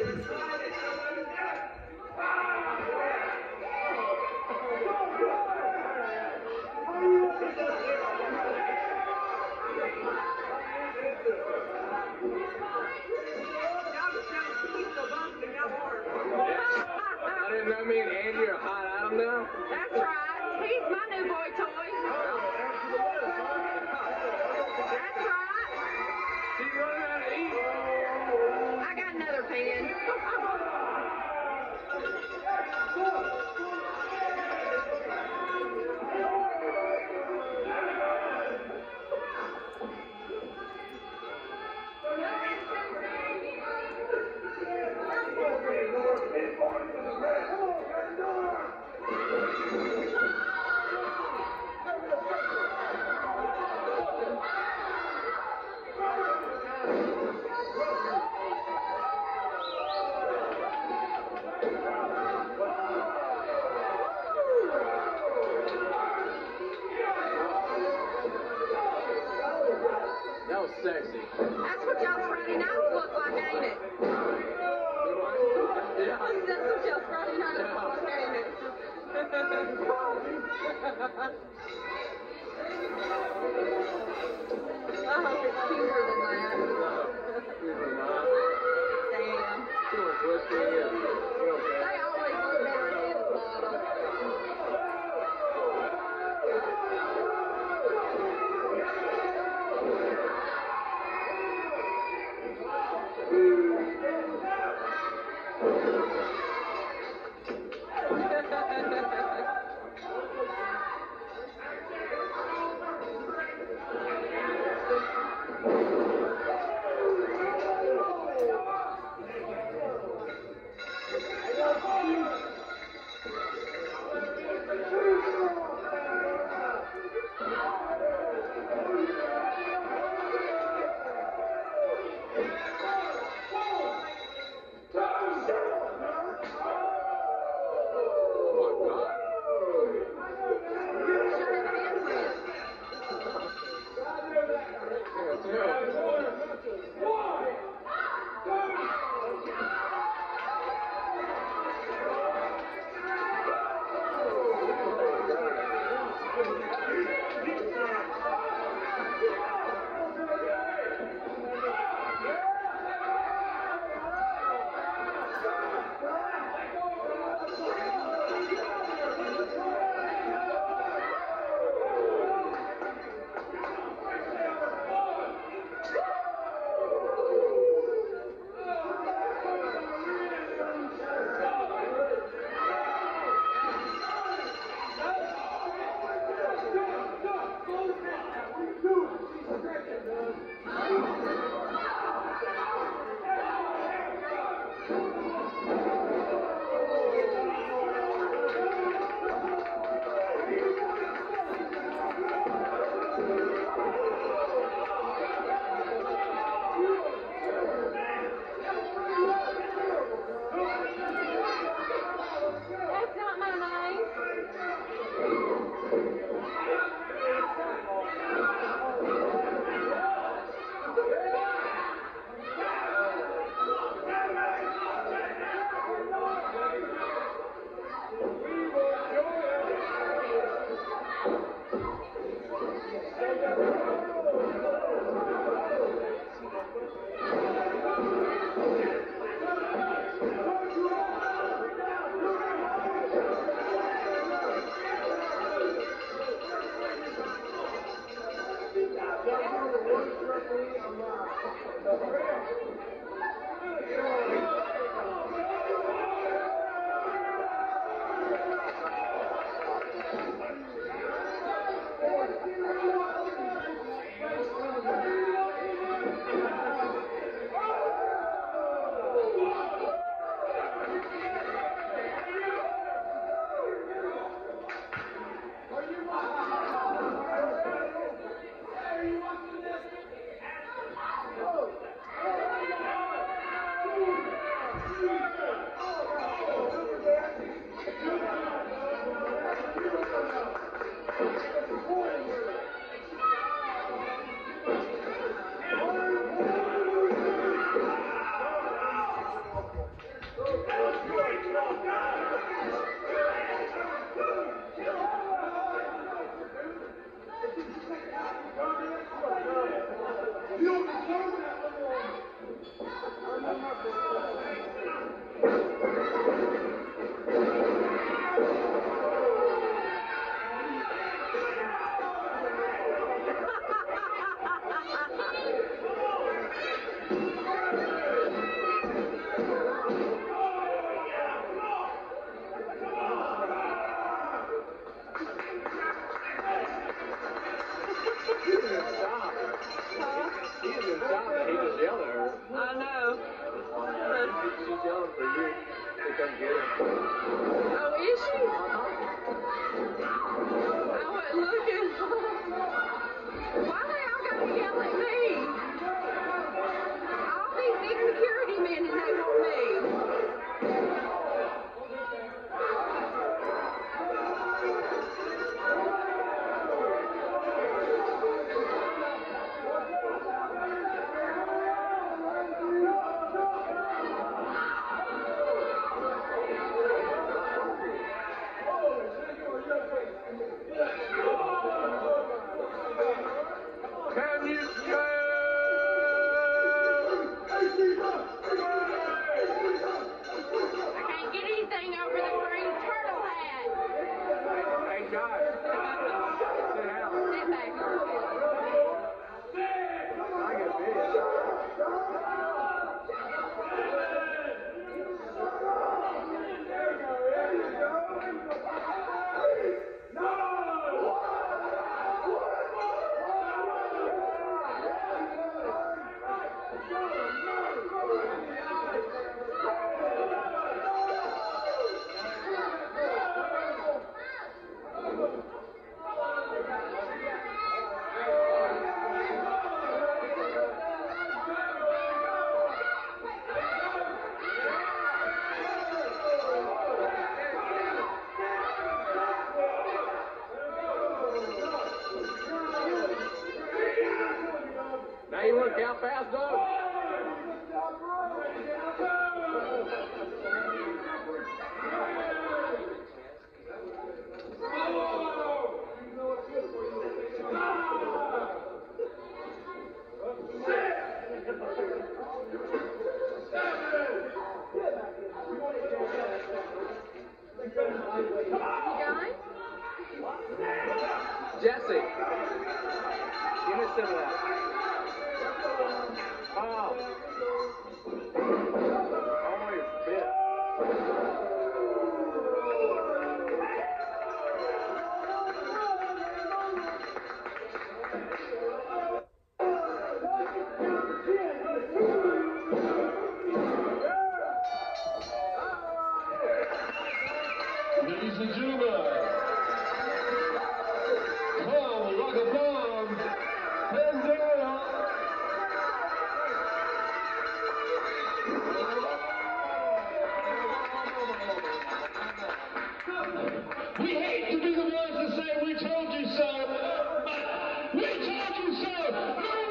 I didn't know me and Angie are hot Adam now. That's right. He's my new boy toy. That's right. She's running out of eat. I got another pen. That was sexy. That's what y'all's Friday nights look like, ain't it? Yeah. That's what y'all's Friday nights look like, ain't it? I hope it's cuter than that. Usually not. Damn. She was whiskey. They always look better at the bottom. I know. She's yelling for you to come get her. Oh, is she? I wasn't looking. Why they all gotta yell at me? All these big security men and they want me. Can you go? I can't get anything over the green turtle hat. Hey, Josh. Sit down. Sit back. I got video. Now you want to count fast, Doug? You going? Jesse, give me some of that. Oh. Always bit. Ladies and gentlemen, come like a bomb, Pandora. We hate to be the ones to say we told you so, but we told you so.